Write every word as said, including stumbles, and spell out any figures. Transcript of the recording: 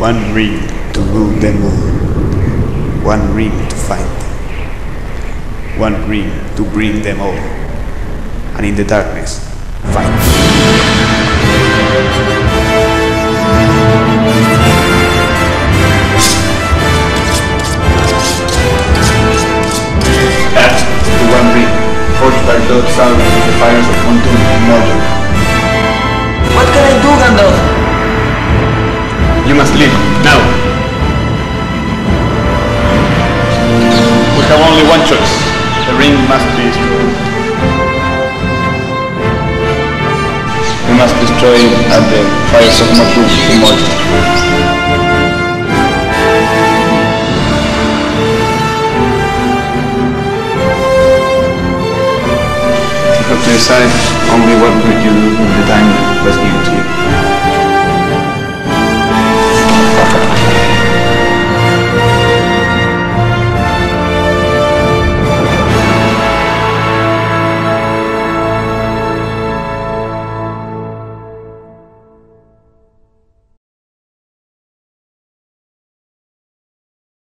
One ring to rule them all. One ring to find them. One ring to bring them all. And in the darkness, fight. That the one ring, forged by Lord Sauron with the fires of Montun and Mordor. What can I do, Gandalf? You must leave, now. We have only one choice. The ring must be destroyed. We must destroy it at the fires of Montun and Mordor. You have to decide only what would you do when the time was given.